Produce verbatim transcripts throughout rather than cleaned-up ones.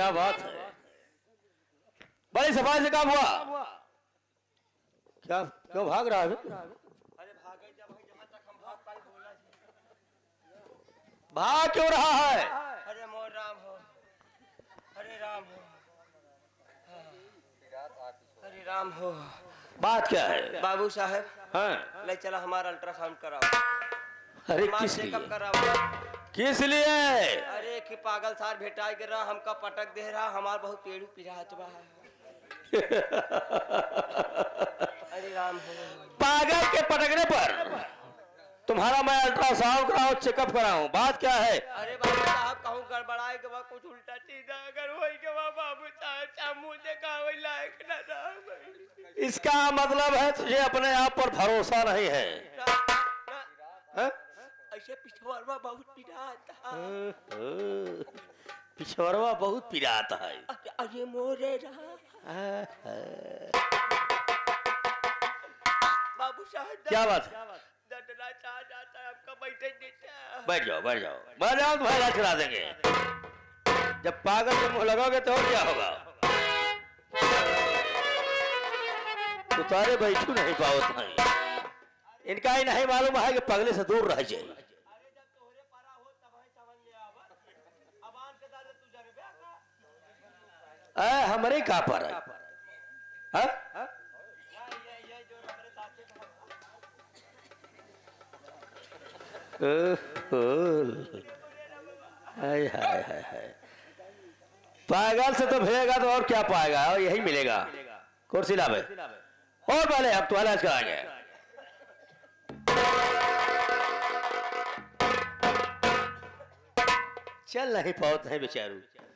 क्या बात है, बड़ी सफाई से काम हुआ। क्या क्यों भाग रहा है? अरे भागे जब भाई जहां तक हम भाग पाए बोला जी। भाग क्यों रहा है? अरे मोर राम हो, अरे राम हो, अरे राम हो। बात क्या है? बाबू साहब हाँ? ले चला हमारा अल्ट्रासाउंड कराओ। अरे किस लिए? चेकअप कराओ। किस लिए? अरे कि पागल सार भेटा गिर रहा, हमका पटक दे रहा, हमार बहुत पेड़ पिरात बा। अरे राम हो। पागल के पटकने पर तुम्हारा मैं अल्ट्रासाउंड कराऊं, चेकअप कराऊं, बात क्या है? अरे बाबू साहब कहूँ गड़बड़ाए के बाद कुछ उल्टा सीधा अगर होई के बाद बाबू साहब चामू देखा वही लायक ना रहा। इसका मतलब है तुझे अपने आप पर भरोसा नहीं है, है? ऐसे पिछवाड़वा बहुत पिराता है। पिछवाड़वा बहुत पिराता है। अरे मोरे रहा बाबू साहब क्या बात है? डरना चाह जाता है, आपका बैठे देता। बैठ जाओ बैठ जाओ बैठ जाओ, तुम्हारा इलाज करा देंगे। जब पागल के मुंह लगाओगे तो और क्या होगा? उतारे बैठू नहीं पाओ नहीं। इनका ही नहीं मालूम है कि पगले से दूर रह जाए। हमारे कहा पर है? हाय हाय हाय, पागल से तो भेजेगा तो और क्या पाएगा, और यही मिलेगा। कुर्सी लावे और पहले अब तो इलाज कराएंगे। चल नहीं पाते हैं बेचारू।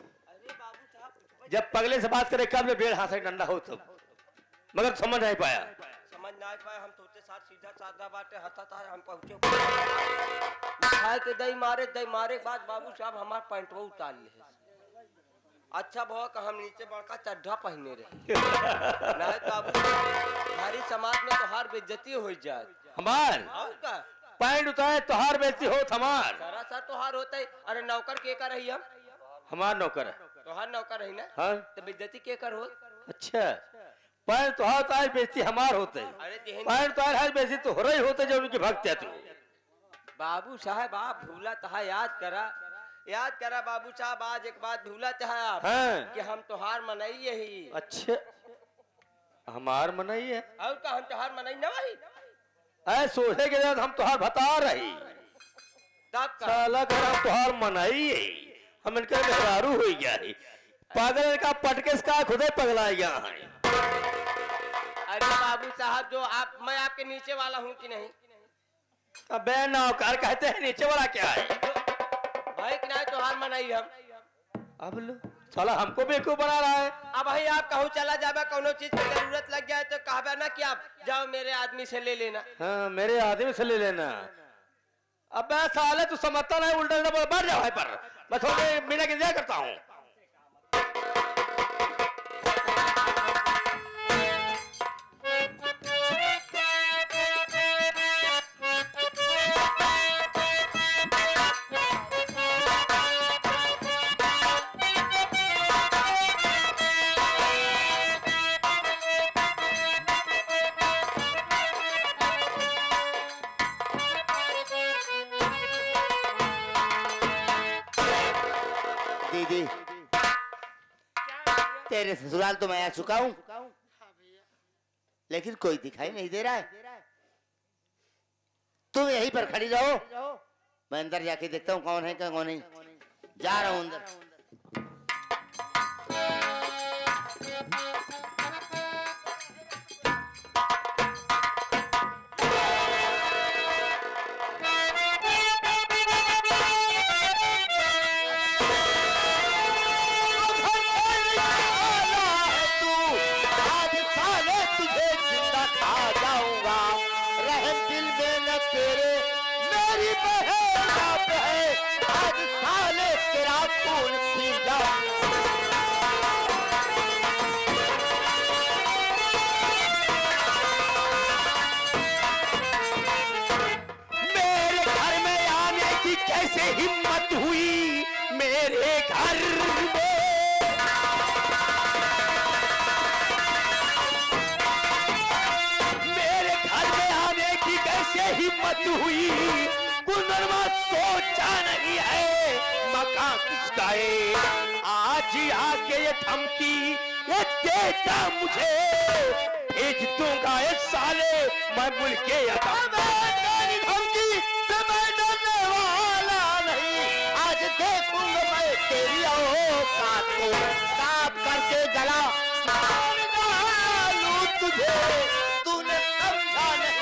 जब पगले से बात करे कब बेड़ हाथ से डंडा हो तब, मगर समझ नहीं पाया। समझ नहीं पाया, हम तोते साथ सीधा साधा बाटे हता था, हम पहुंचे खाए के दही मारे दही मारे बाद बाबू साहब हमार पैंटवा उतार लिए। अच्छा बहुत हम नीचे बड़का चड्ढा पहने रहे। नहीं बाबू हमारी समाज में तो हार बेइज्जती हो जाए। हमार का पैंट उतारे तो हार बेइज्जती हो हमार। सारा सर तो हार होता है। अरे नौकर के कर रही हम? हमार नौकर है। तो हर नौकर रही ना। हाँ? तो बेइज्जती के कर हो? अच्छा पैर तो हाथ आए बेइज्जती हमार होते, पैर तो हाथ बेइज्जती तो हो रही होते जो उनके भक्त है। तू बाबू साहब आप भूला था, याद करा याद करा बाबू साहब, आज एक बात भूला चाहे आप। हाँ? कि हम त्योहार मनाइए ही। अच्छा हमार मनाई है और का हम त्योहार मनाई ना भाई? ऐ सोचे के बाद हम त्योहार बता रही तब का साला कर हम त्योहार मनाई है, हम इनके बेदारू हो गया। पागल का पटके का खुदे पगला गया है। अरे बाबू साहब जो आप, मैं आपके नीचे वाला हूँ कि नहीं? अबे नौकर कहते हैं नीचे वाला क्या है? भाई कि नहीं त्योहार मनाई हम। अब लो साला हमको बेवकूफ बना रहा है। अब भाई आप कहूँ चला जाबा, कोनो चीज की जरूरत लग जाए तो कहबा ना कि आप जाओ मेरे आदमी से ले लेना। हाँ मेरे आदमी से ले लेना। अब मैं साले तू समझता नहीं, उल्टा उल्टा बैठ जाओ पर मैं थोड़े महीने की इंतजार करता हूँ। दीदी तेरे ससुराल तो मैं आ चुका हूँ, लेकिन कोई दिखाई नहीं दे रहा है। तुम यहीं पर खड़ी रहो, मैं अंदर जाके देखता हूँ कौन है क्या कौन नहीं। जा रहा हूँ अंदर। हिम्मत हुई मेरे घर में, हिम्मत हुई गुलनरमा सोचा नहीं है मकान किसका है। आज आके ये धमकी ये देता मुझे भेज दूंगा ये साले मैं मुल्क के धमकी से मैं डरने वाला नहीं। आज देखूंगा मैं तेरी औकात को साफ करके गला डालूं तुझे तूने समझा नहीं।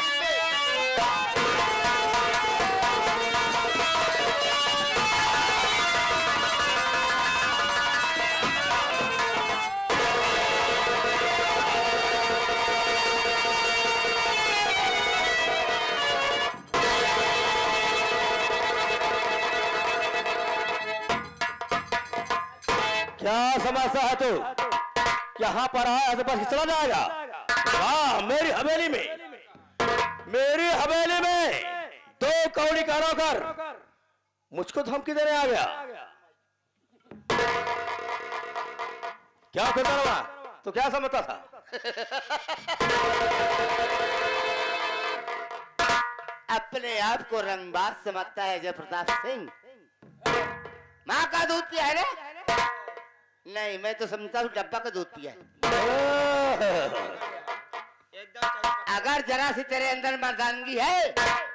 क्या समझता है तू? यहाँ पर आया तो बस चला जाएगा? वाह, मेरी हवेली में मेरी हवेली में दो कौड़ी का नौकर मुझको धमकी देने आ गया। क्या करता रहा? तो क्या समझता था? अपने आप को रंगबाज समझता है जय प्रताप सिंह। माँ का दूध पिया है ना? नहीं, मैं तो समझता हूँ डब्बा का दूध पिया है। अगर जरा सी तेरे अंदर मर्दानगी है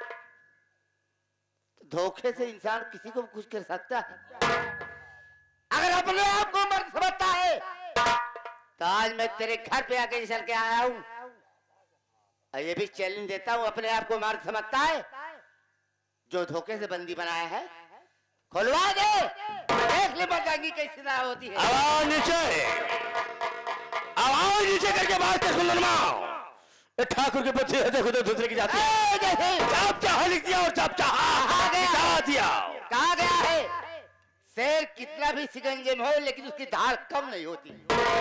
तो धोखे से इंसान किसी को कुछ कर सकता है। अगर अपने आप को मर्द समझता है तो आज मैं तेरे घर पे आके चल के आया हूँ और ये भी चैलेंज देता हूँ। अपने आप को मर्द समझता है जो धोखे से बंदी बनाया है, खुलवा दे, देख ले मर्दानगी कैसी तरह होती है। आवाज नीचे, आवाज नीचे करके बात कर। गुलनमा ठाकुर के बच्चे देखो तो दूसरे की जाती है। चाप चाह लिख दिया और चाप चाह दिया। कहा गया है शेर कितना भी शिकंजे में हो लेकिन उसकी धार कम नहीं होती।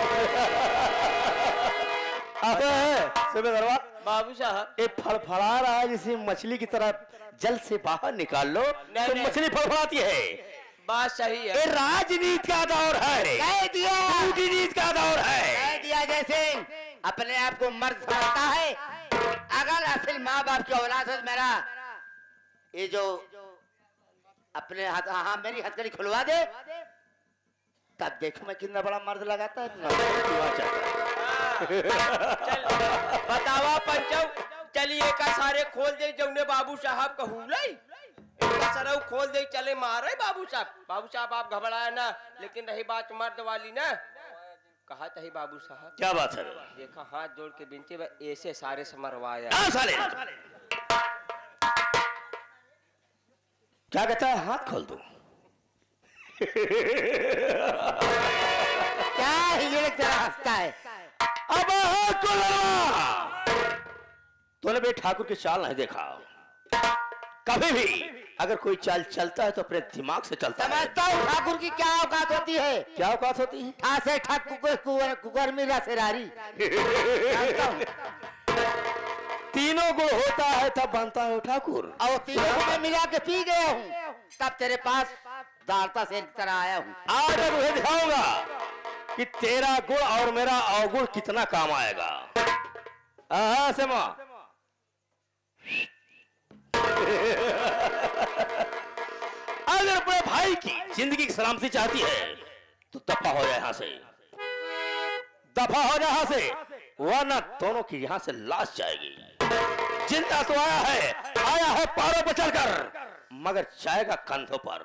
सुबह बाबू साहब ये फड़फड़ा रहा है जैसे मछली की तरह, जल से बाहर निकाल लो तो मछली फड़फड़ाती है। बात सही है। ये राजनीति का दौर है, कह दिया राजनीति का दौर है। कह दिया जैसे अपने आप को मर्द समझता है। अगर असल माँ बाप की औलाद हो मेरा ये जो अपने हाथ, हाँ मेरी हथकड़ी खुलवा दे तब देखो मैं कितना बड़ा मर्द लगाता है। चल बतावा पंचौ, चलिए का सारे खोल दे जौने बाबू साहब कहूलाई सरऊ खोल दे चले मारे बाबू साहब। बाबू साहब आप घबराए ना, लेकिन रही बात मर्द वाली ना, कहा तही बाबू साहब क्या बात है? देखा हाथ जोड़ के बिनती ऐसे सारे समरवाया। साले क्या कहता है? हाथ खोल दो। क्या ये तेरा हंसता है? अब हाथ को लगा। तूने भी ठाकुर की चाल नहीं देखा कभी भी? अगर कोई चाल चलता है तो अपने दिमाग से चलता है। समझता हूँ ठाकुर की क्या औकात होती है। क्या औकात होती है? ठासे ठक कुकर कुकर कुकर मेरा सेरारी। तीनों गुण होता है तब बनता है ठाकुर। और तीनों को मैं मिला के पी गया हूँ तब तेरे पास दारता से तरह आया हूँ। आज मैं तुझे दिखाऊंगा कि तेरा गुण और मेरा अवगुण कितना काम आएगा। हाँ से माँ अगर अपने भाई की जिंदगी की सलामती चाहती है तो दफा हो जाए यहाँ से, दफा हो जाए यहाँ से, वरना दोनों की यहाँ से लाश जाएगी। जिंदा तो आया है, आया है पारों पर चलकर, मगर जाएगा कंधों पर।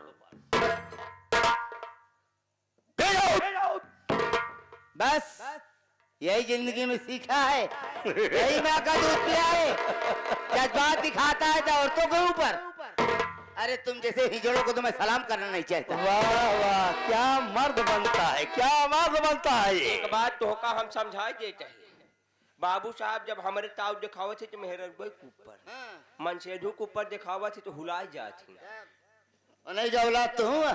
बस यही जिंदगी में सीखा है, यही माँ का दूध पिया है। जज्बात दिखाता है तो औरतों के ऊपर। अरे तुम जैसे हिजड़ों को तो मैं सलाम करना नहीं चाहता। वाह वाह, क्या मर्द बनता है, क्या मर्द बनता है। एक बात तो का हम समझाए देते हैं। बाबू साहब जब हमारे ताऊ दिखावे थे तो मेहर ऊपर मनसेधु के ऊपर दिखावा थे तो हुलाई जाती नहीं जौला तो हूँ।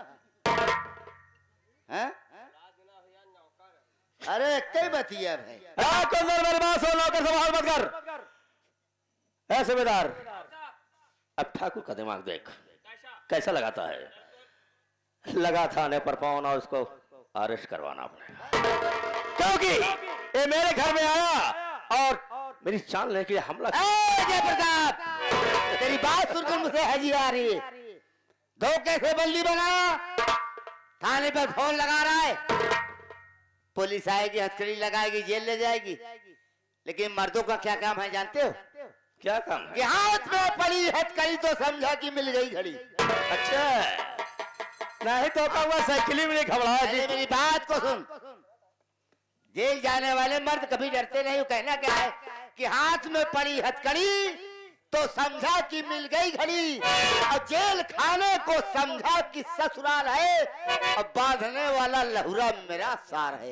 अरे कई बतिया भाई नौकर सवाल मत कर। ऐसे बेदार अब ठाकुर का दिमाग देख कैसा लगाता है। लगा था आने पर पाउन और उसको अरेस्ट करवाना पड़ेगा, क्योंकि ये मेरे घर में आया और मेरी जान लेने के लिए हमला। जय प्रताप तेरी बात सुनकर मुझे हंसी आ रही है। धोखे से बल्ली बना, थाने पर फोन लगा रहा है, पुलिस आएगी, हथकड़ी लगाएगी, जेल ले जाएगी। लेकिन मर्दों का क्या काम है जानते हो? क्या काम है? कि हाथ में पड़ी हथकड़ी तो समझा कि मिल गई घड़ी। अच्छा, नहीं तो का हुआ साइकिल में घबरा। मेरी बात को सुन, जेल जाने वाले मर्द कभी डरते नहीं। कहना क्या है कि हाथ में पड़ी हथकड़ी तो समझा कि मिल गई घड़ी, और जेल खाने को समझा कि ससुराल है, और बांधने वाला लहुरा मेरा सार है।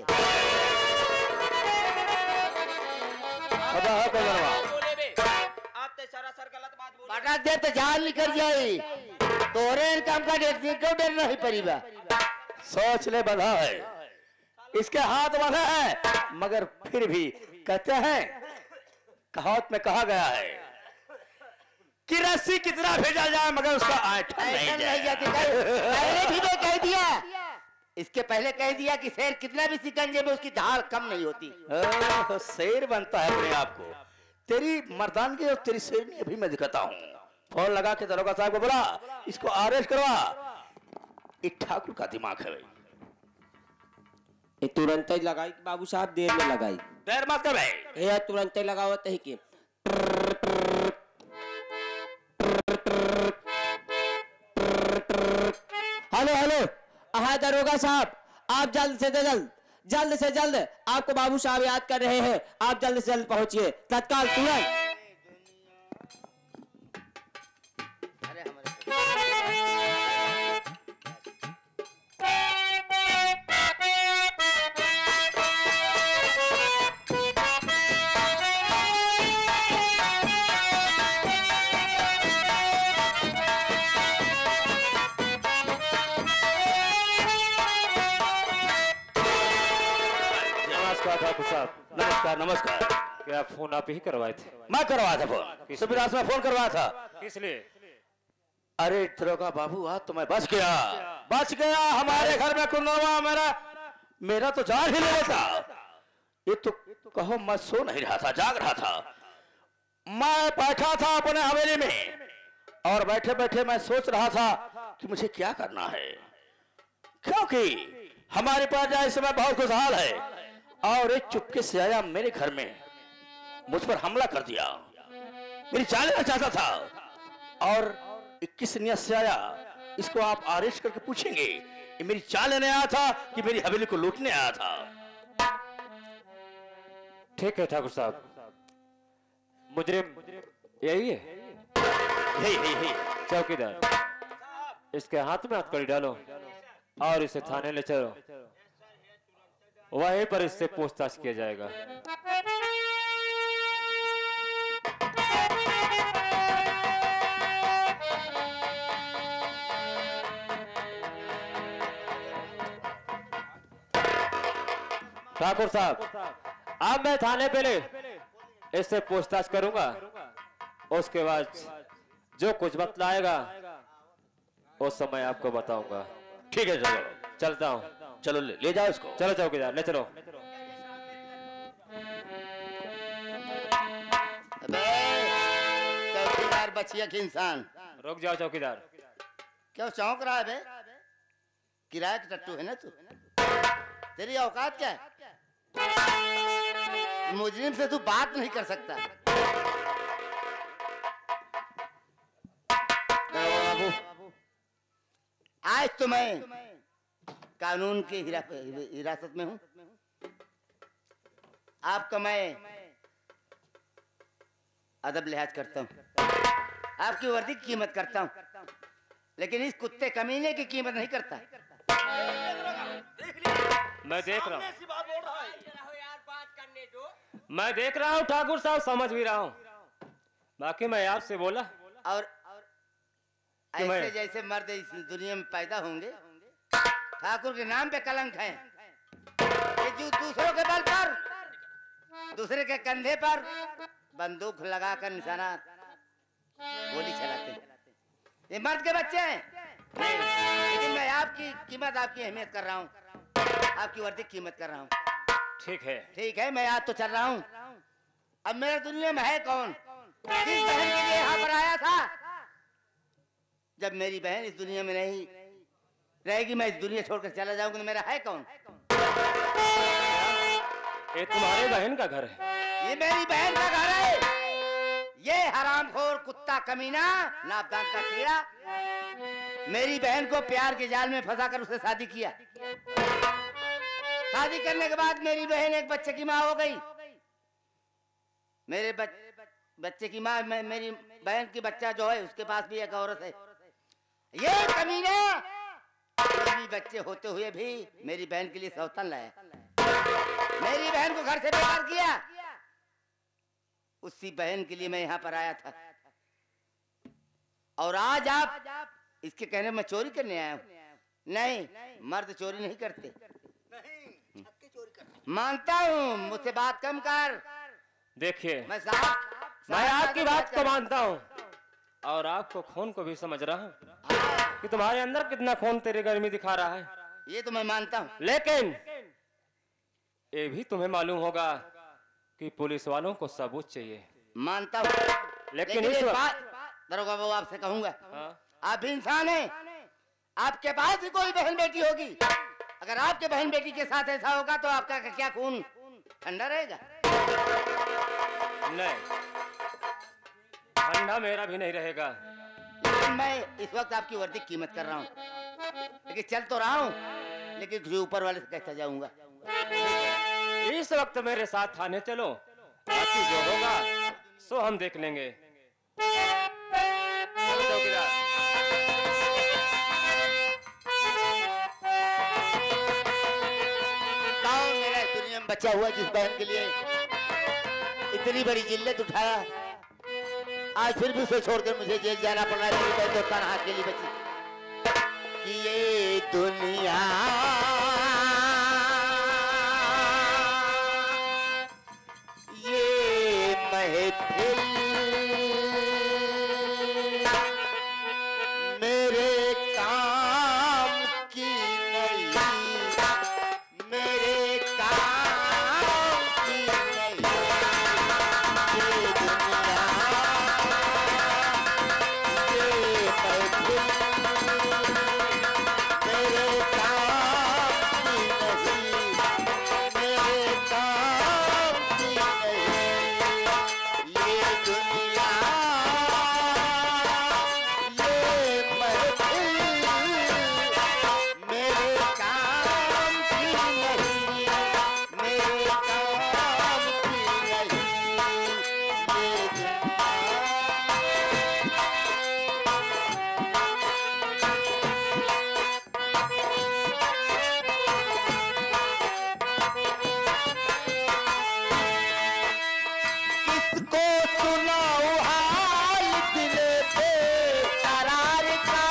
आप तो सरासर गलत बात बोल। बटा दे तो जान निकल जाए, तोरे इनकम का डेट क्यों डर नहीं परीबा। सोच ले बंधा है, इसके हाथ बंधा है, मगर फिर भी कहते हैं, कहावत में कहा गया है कि रस्सी कितना भेजा जाए मगर उसका आंटा नहीं जाती। पहले भी मैं कह दिया, इसके पहले कह दिया कि शेर कितना भी सिकंजे में उसकी धार कम नहीं होती। तो शेर बनता है अपने आप को। तेरी मर्दानगी और तेरी शेरनी अभी मैं दिखाता हूँ। फोन लगा के दरोगा साहब को बोला, इसको अरेस्ट करवा। ये ठाकुर का दिमाग है भाई। ये तुरंत ही लगाई बाबू साहब, देर में लगाई। देर मत कर भाई, ये तुरंत ही लगावत है कि हेलो हेलो, हाँ दरोगा साहब, आप जल्द से जल्द जल्द से जल्द आपको बाबू साहब याद कर रहे हैं। आप जल्द से जल्द पहुंचिए, तत्काल तुरंत। नमस्कार नमस्कार। क्या फोन आप ही करवाए थे? मैं करवाया था फोन, सुबह में फोन करवाया था। किस लिए? अरे दरोगा बाबू, आज तो मैं बच गया, बच गया। हमारे घर में कुंदनवा मेरा मेरा तो जान ही नहीं लेता। ये तो कहो मैं सो नहीं रहा था, जाग रहा था। मैं बैठा था अपने हवेली में, और बैठे बैठे मैं सोच रहा था कि मुझे क्या करना है, क्योंकि हमारे पास जो इस समय बहुत खुशहाल है। और एक चुपके से आया मेरे घर में, मुझ पर हमला कर दिया, मेरी जान लेना चाहता था। और किस नियत से आया, इसको आप अरेस्ट करके पूछेंगे। ये मेरी जान लेने आया था कि मेरी हवेली को लूटने आया था? ठीक है ठाकुर साहब, मुजरिम यही है। यही यही यही चौकीदार, इसके हाथ में हथकड़ी डालो और इसे थाने ले चलो, वहीं पर इससे पूछताछ किया जाएगा। ठाकुर साहब, अब मैं थाने पे ले इससे पूछताछ करूंगा, उसके बाद जो कुछ बतलाएगा उस समय आपको बताऊंगा। ठीक है, चलो चलता हूँ। चलो ले, ले जाओ इसको। चलो चौकीदार, ले चलो। चौकीदार बचिया के इंसान। रुक जाओ चौकीदार। क्यों चौंक रहा है बे? किराए का टट्टू है ना तू? तेरी औकात क्या है? मुजरिम से तू बात नहीं कर सकता। बाबू, आज तो मैं कानून की हिरासत में हूं। आपका मैं अदब लिहाज करता हूं, आपकी वर्दी की कीमत करता हूं, लेकिन इस कुत्ते कमीने की कीमत नहीं करता। मैं देख रहा हूँ, मैं देख रहा हूँ ठाकुर साहब, समझ भी रहा हूँ। बाकी मैं आपसे बोला, और ऐसे जैसे मर्द इस दुनिया में पैदा होंगे, ठाकुर के नाम पे कलंक है। ये जो दूसरों के बल पर, दूसरे के कंधे पर बंदूक लगाकर निशाना गोली चलाते हैं, ये मर्द के बच्चे हैं। लेकिन मैं आपकी कीमत, आपकी अहमियत कर रहा हूँ, आपकी वर्दी की कीमत कर रहा हूँ। ठीक है, ठीक है, मैं आज तो चल रहा हूँ। अब मेरे दुनिया में है कौन किस बहन के लिए यहाँ पर आया था? जब मेरी बहन इस दुनिया में नहीं रहेगी, मैं इस दुनिया छोड़कर चला जाऊंगा, तो मेरा है कौन? ये तुम्हारे बहन का घर है? ये मेरी बहन का घर है। ये हरामखोर कुत्ता कमीना नापदान का कीड़ा मेरी बहन को प्यार के जाल में फंसाकर उससे शादी किया। शादी करने के बाद मेरी बहन एक बच्चे की माँ हो गई। मेरे बच, बच्चे की माँ, मेरी बहन की बच्चा जो है उसके पास भी एक औरत है। ये कमीना मेरी बच्चे होते हुए भी मेरी बहन के लिए सौतन लाया, मेरी बहन को घर से बेकार किया। उसी बहन के लिए मैं यहाँ पर आया था, और आज आप इसके कहने में चोरी करने आया हूँ। नहीं, मर्द चोरी नहीं करते। नहीं, चोरी करते। मानता हूँ, मुझसे बात कम कर। देखिए, मैं साहब मैं आपकी बात को मानता हूँ और आपको खून को भी समझ रहा हूँ कि तुम्हारे अंदर कितना खून तेरी गर्मी दिखा रहा है। ये तो मैं मानता हूँ, लेकिन ये भी तुम्हें मालूम होगा कि पुलिस वालों को सबूत चाहिए। मानता हूँ, लेकिन, लेकिन इस बात दरोगा बाबू आपसे कहूंगा, हाँ? आप भी इंसान हैं, आपके पास भी कोई बहन बेटी होगी। अगर आपके बहन बेटी के साथ ऐसा होगा तो आपका क्या खून ठंडा रहेगा? नहीं, ठंडा मेरा भी नहीं रहेगा। लेकिन मैं इस वक्त आपकी वर्दी की कीमत कर रहा हूँ, लेकिन चल तो रहा हूँ, लेकिन जो ऊपर वाले से कैसा जाऊंगा। इस वक्त मेरे साथ थाने चलो, बाकी जो होगा सो हम देख लेंगे। चलो चौकीदार। कौन मेरा इस दुनिया में बचा हुआ जिस बहन के लिए इतनी बड़ी जिल्लत उठाया, आज फिर भी उसे छोड़कर मुझे जेल जाना पड़ रहा है। मेरी बहन तो तनहा अकेली बची कि ये दुनिया ये महफिल मेरे काम की नहीं, मेरे काम की नहीं। ये दुनिया ये महफिल मेरे काम की नहीं, मेरे काम की नहीं। ये दुनिया ये महफिल मेरे काम की नहीं, मेरे काम की नहीं। ये दुनिया किसको सुनाऊं हाल दिल बेकरार का,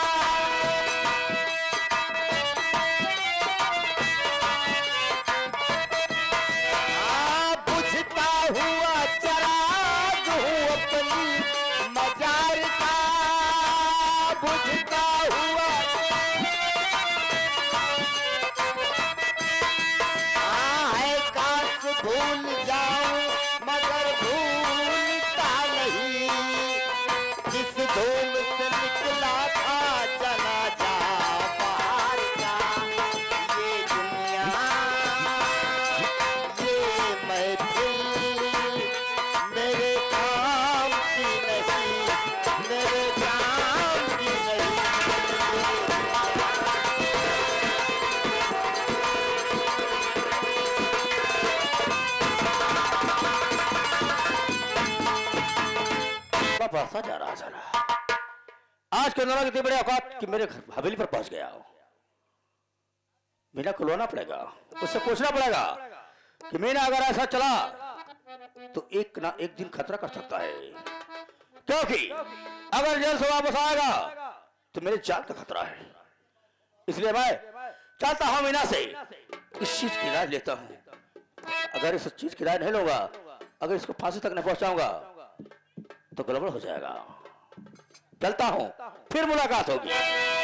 आ, बुझता हुआ चराग हूँ अपनी मजार का, बुझता हुआ हाँ है काश भूल जाऊं मगर भूलता नहीं, जिस धूम से निकला था जनाजा बाहर का। ये दुनिया ये महफिल मेरे काम की नहीं, मेरे काम की नहीं। बरसा जा रहा साला, आज के नौरा कितने बड़े औकात कि मेरे घर हवेली पर पहुंच गया हो। मीना को लोना पड़ेगा, उससे पूछना पड़ेगा कि मीना अगर ऐसा चला तो एक ना एक दिन खतरा कर सकता है, क्योंकि अगर जेल से वापस आएगा तो मेरे जान का खतरा है। इसलिए मैं चाहता हूं मीना से इस चीज की राय लेता हूं। अगर इस चीज की राय नहीं लूंगा, अगर इसको फांसी तक नहीं पहुंचाऊंगा तो गड़बड़ हो जाएगा। चलता हूं, फिर मुलाकात होगी।